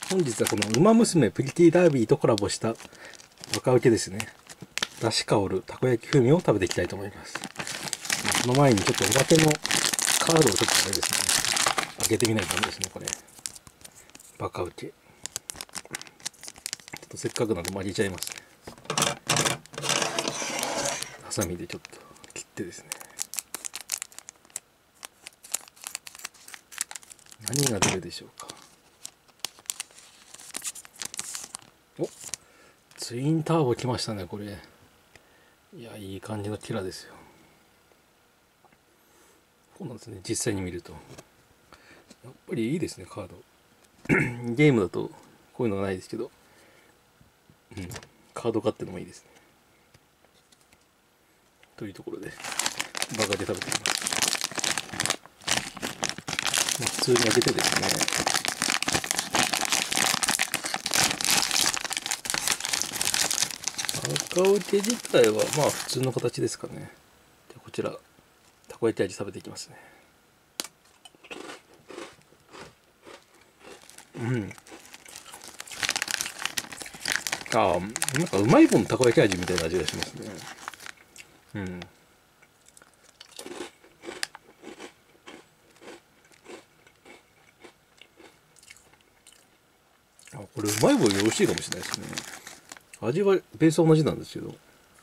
本日はこのウマ娘プリティダービーとコラボしたバカウケですね。だし香るたこ焼き風味を食べていきたいと思います。その前にちょっとおまけのカードをちょっとあれですね、開けてみないとダメですね、これ。バカウケ。ちょっとせっかくなんで曲げちゃいますね。ハサミでちょっと切ってですね。何が出るでしょうか。お、ツインターボ来ましたね、これ。いや、いい感じのキラですよ。こうなんですね、実際に見ると。やっぱりいいですね、カード。ゲームだとこういうのがないですけど、カード買ってのもいいですね。というところで、バカで食べていきます。普通に開けてですね、バカウケ自体はまあ普通の形ですかね。でこちら、たこ焼き味食べていきますね。なんかうまい棒のたこ焼き味みたいな味がしますね。これうまい棒よろしいかもしれないですね。味はベースは同じなんですけど、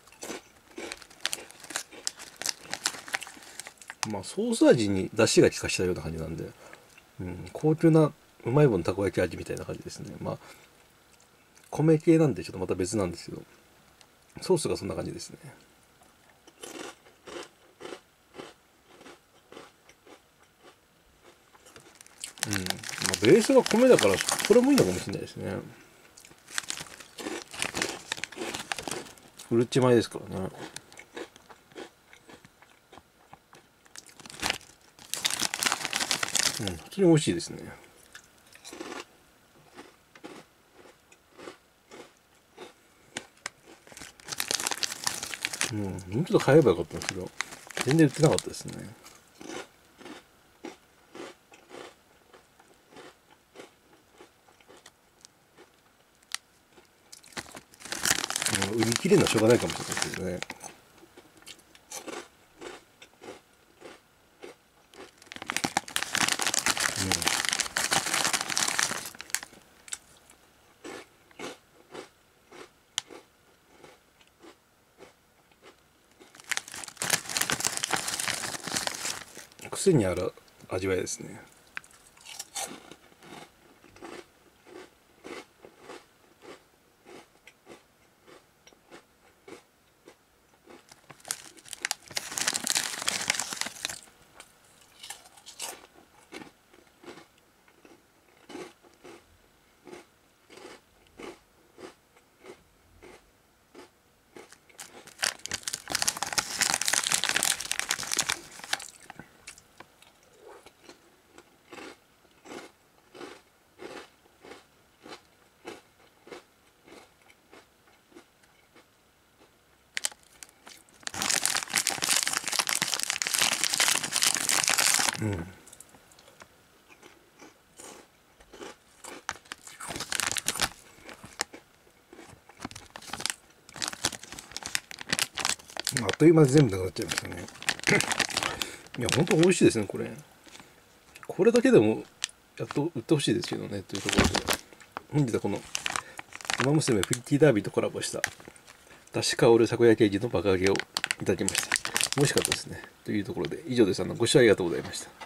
まあソース味に出汁が効かしたような感じなんで、高級なうまい棒のたこ焼き味みたいな感じですね。まあ米系なんでちょっとまた別なんですけど、ソースがそんな感じですね。まあ、ベースが米だからこれもいいのかもしれないですね。うるち米ですからね。普通に美味しいですね。もうちょっと買えばよかったんですけど、全然売ってなかったですね。売り切れるのはしょうがないかもしれないですけどね。癖にある味わいですね。あっという間に全部なくなっちゃいましたね。いや、ほんと美味しいですね、これ。これだけでも、やっと売ってほしいですけどね、というところで。本日はこの、ウマ娘プリティダービーとコラボした、だし香るたこ焼き味のバカ揚げをいただきました。美味しかったですね。というところで、以上です。ご視聴ありがとうございました。